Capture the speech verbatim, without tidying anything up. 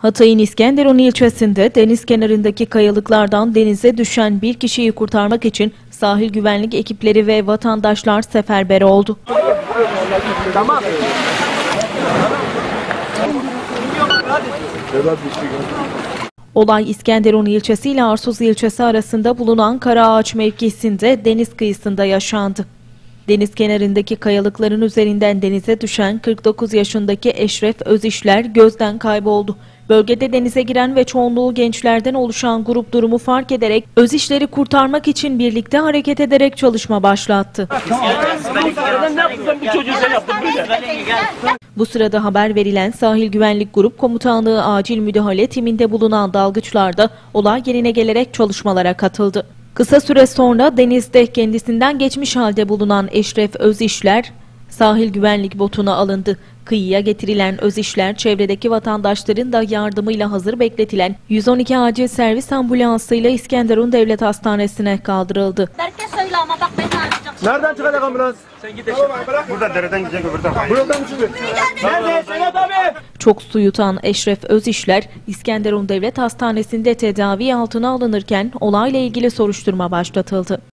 Hatay'ın İskenderun ilçesinde deniz kenarındaki kayalıklardan denize düşen bir kişiyi kurtarmak için sahil güvenlik ekipleri ve vatandaşlar seferber oldu. Tamam. Olay İskenderun ilçesi ile Arsuz ilçesi arasında bulunan Karaağaç mevkisinde deniz kıyısında yaşandı. Deniz kenarındaki kayalıkların üzerinden denize düşen kırk dokuz yaşındaki Eşref Özişler gözden kayboldu. Bölgede denize giren ve çoğunluğu gençlerden oluşan grup durumu fark ederek Özişler'i kurtarmak için birlikte hareket ederek çalışma başlattı. Bu sırada haber verilen Sahil Güvenlik Grup Komutanlığı acil müdahale timinde bulunan dalgıçlar da olay yerine gelerek çalışmalara katıldı. Kısa süre sonra denizde kendisinden geçmiş halde bulunan Eşref Özişler sahil güvenlik botuna alındı. Kıyıya getirilen Özişler çevredeki vatandaşların da yardımıyla hazır bekletilen yüz on iki acil servis ambulansıyla İskenderun Devlet Hastanesi'ne kaldırıldı. Herkes söyle ama bak beni arayacak. Nereden çıkacak ambulans? Sen git eşim. Burada dereden gidecek öbürden. Buradan mı çıkıyor? Nerede? Sedat abi! Çok su yutan Eşref Özişler İskenderun Devlet Hastanesi'nde tedavi altına alınırken olayla ilgili soruşturma başlatıldı.